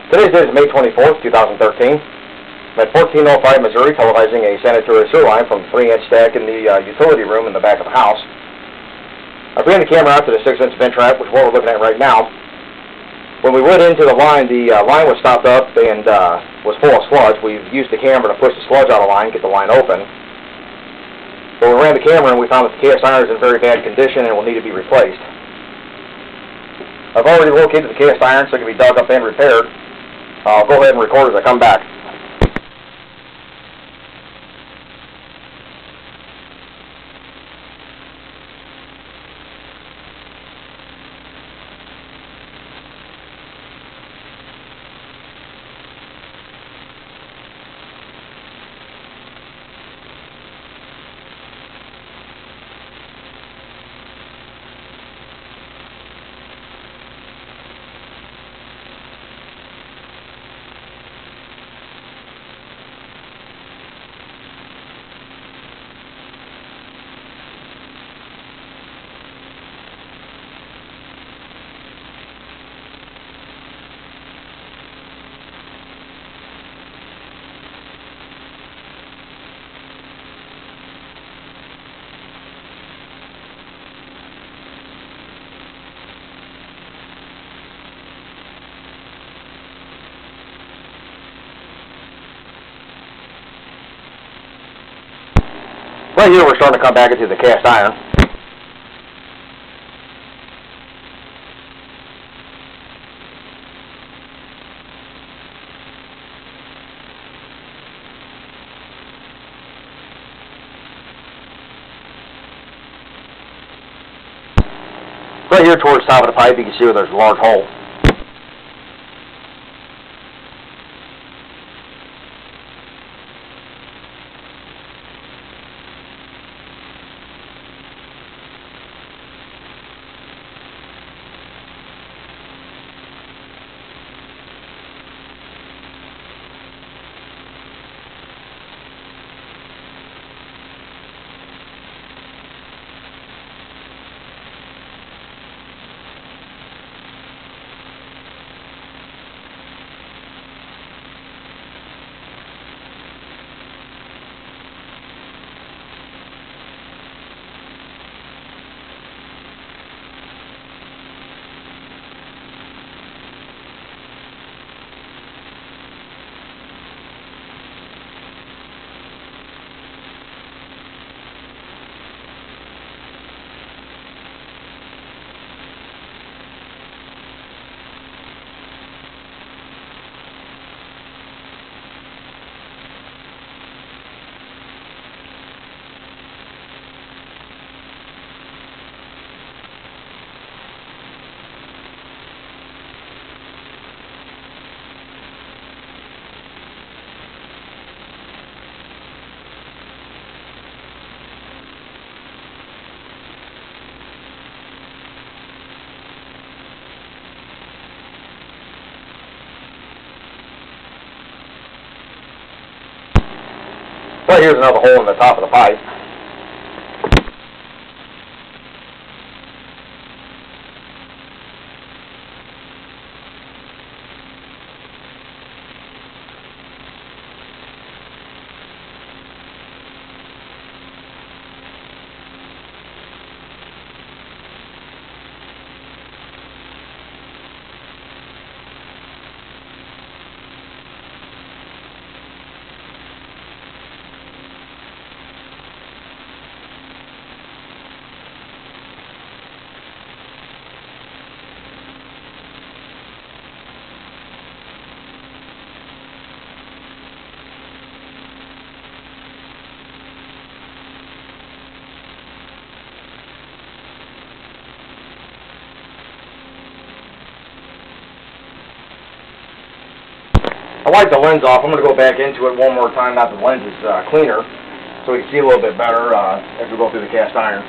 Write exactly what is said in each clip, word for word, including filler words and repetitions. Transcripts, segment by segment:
Today's date is May twenty-fourth, two thousand thirteen. I'm at fourteen oh five Missouri, televising a sanitary sewer line from three inch stack in the uh, utility room in the back of the house. I bring the camera out to the six inch vent trap, which is what we're looking at right now. When we went into the line, the uh, line was stopped up and uh, was full of sludge. We've used the camera to push the sludge out of the line, get the line open. But we ran the camera and we found that the cast iron is in very bad condition and will need to be replaced. I've already located the cast iron so it can be dug up and repaired. I'll go ahead and record as I come back. Right here we're starting to come back into the cast iron. Right here towards the top of the pipe you can see where there's a large hole. Right here's another hole in the top of the pipe. I wiped the lens off. I'm going to go back into it one more time now that the lens is uh, cleaner, so we can see a little bit better uh, as we go through the cast iron.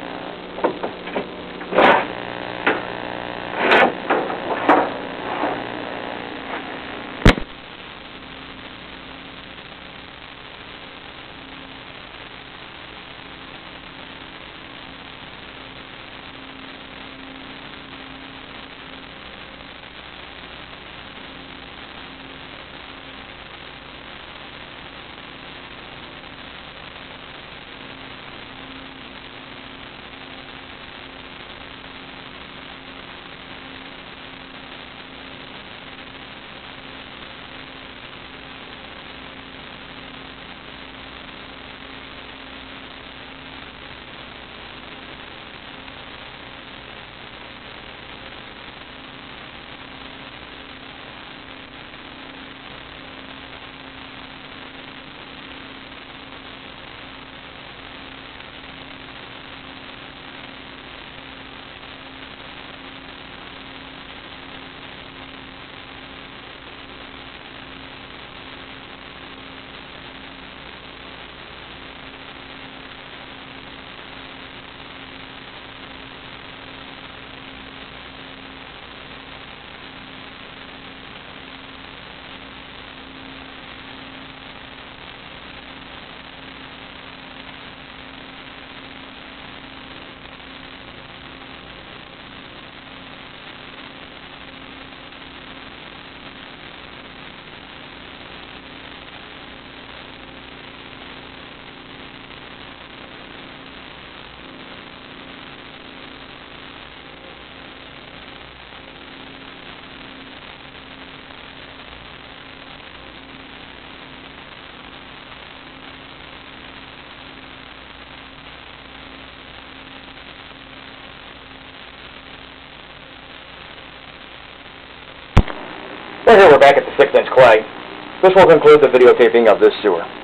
Right here we're back at the six inch clay. This will conclude the videotaping of this sewer.